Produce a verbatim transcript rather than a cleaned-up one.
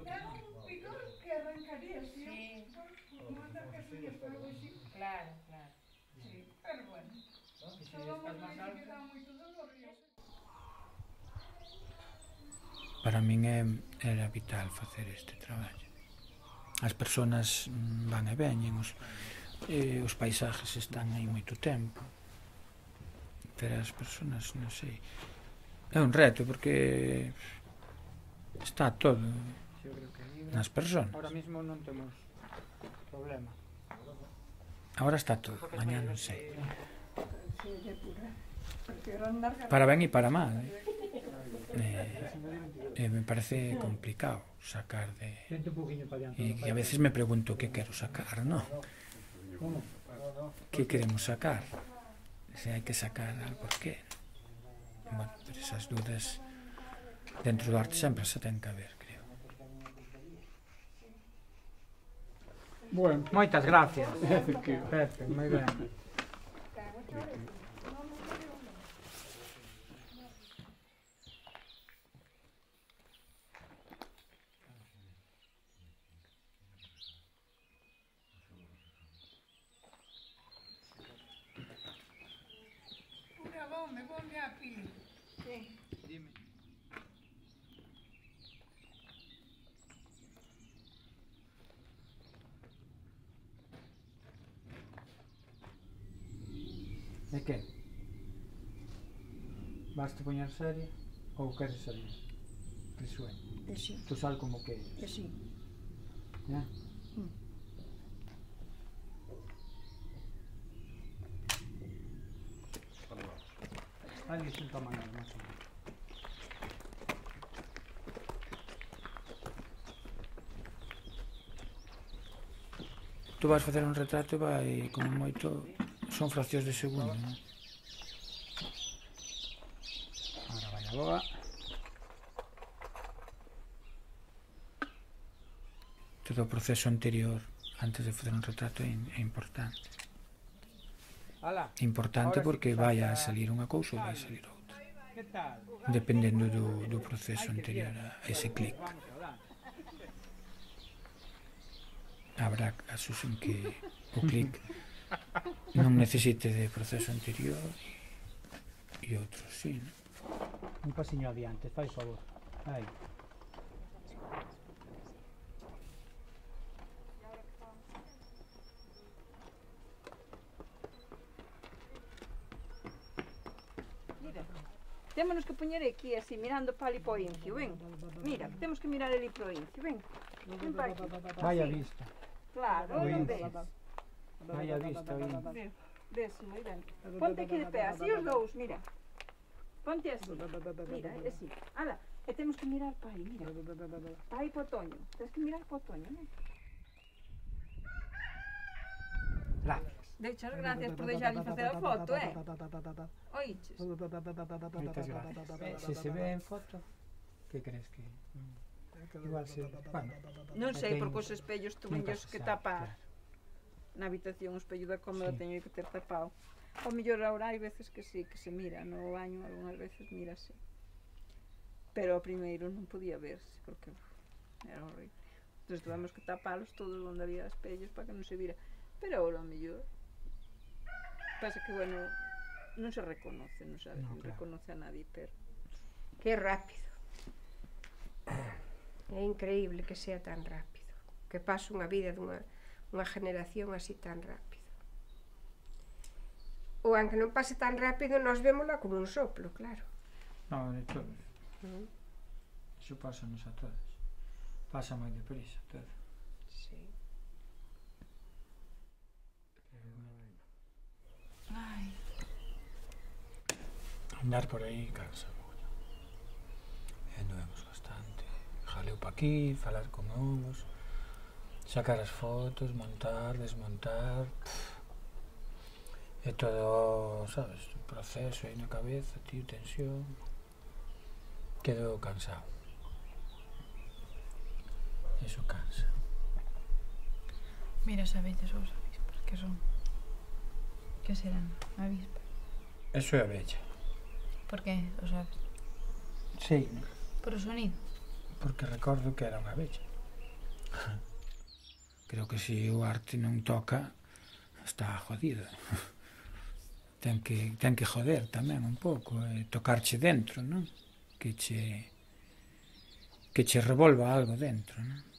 Era un picor que arrancaría, sí. Por mandar que subía fuego así. Claro, claro. Sí, pero bueno. Todo o mundo dice que dá moito dolor e eso. Para min é, era vital facer este traballo. As persoas van e veñen, os, eh, os paisajes están aí moito tempo, pero as persoas, non sei, é un reto porque está todo nas persoas. Ahora mismo non temos problema. Ahora está todo, mañá non sei. Sí, é pura. Prefiero andar Para ben e para mal, eh? Eh, eh, me parece complicado sacar de... E, e a veces me pregunto que quero sacar, non? Que queremos sacar? Se hai que sacar algo, por qué? Bueno, pero esas dudas dentro do arte sempre se ten que haber, creo. Bueno, moitas gracias. Pepe, moi ben. pura bombe, bombe a pili. Sí. Dime. E que? Vas te poñer seria ou queres salir? Risueño. Que sí. Tú sal como queres. Que sí. ¿Eh? Mm. Alguien sin tomar nada más o menos. Tú vas facer un retrato e vai, como moito, son fraccións de segundo, non? Ahora vai a boa. Todo o proceso anterior, antes de facer un retrato, é, é importante. Ala, Importante ahora sí porque que vai saca- a salir unha cousa ou vai a salir outra. Que tal? Dependendo do, do proceso anterior a ese clic. Vamos a dar. Habrá casos en que o clic non necesite de proceso anterior e outros sí, non? Un pasiño adiante, fai favor. Aí. Mira, témonos que poñer aquí así, mirando para ali para o incio, ven. Mira, temos que mirar ali para o incio, ven. Ven para aquí. Vai a Así. vista. Claro, O non incio. ves. Vai a vista, o incio. Ves, ves, moi ben. Ponte aquí de pé, así os dous, mira. Ponte así. Mira, así. Ala, e temos que mirar para aí, mira. Para aí para o toño. Tens que mirar para o toño, non? Gracias. Deixas gracias por deixarlle facer a foto, eh? Oiches? Moitas gracias. Eh, se se ve en foto, que crees que? Igual se... Bueno, Non sei, ten- porque os espellos nunca tuvenllos se que sabe, tapar. claro. Na habitación o espello da cómoda Sí. teño que ter tapado. O mellor ahora hai veces que sí, que se mira no baño, algunhas veces mírase. Pero ao primeiro non podía verse, porque uf, era horrible. Entón tuvemos que tapalos todos onde había espellos para que non se vira. Pero ahora ao mellor pasa que, bueno, non se reconoce, non sabe, No, non claro. reconoce a nadie, pero Qué rápido. É increíble que sea tan rápido. Que pase unha vida dunha unha generación así tan rápido. Ou aunque non pase tan rápido, nós vémola como un soplo, claro. No, de todos. Mm. Iso pásanos a todos. Pasa moi deprisa todo. Sí. Andar por aí cansa moito. E andamos bastante. Jaleo pa aquí, falar con novos, sacar as fotos, montar, desmontar. Pff. É todo, sabes, un proceso aí na cabeza, tío, tensión. Quedo cansado. Eso cansa. Mira as abellas ou as avispas, que son? Que serán? Avispas. Eso é a bella. Por que o sabes? Sí, Por o sonido. porque recordo que era unha bella. Creo que se o arte non toca, está jodido. Ten que, ten que joder tamén un pouco, eh, tocarche dentro, non? Que che, que che revolva algo dentro, non?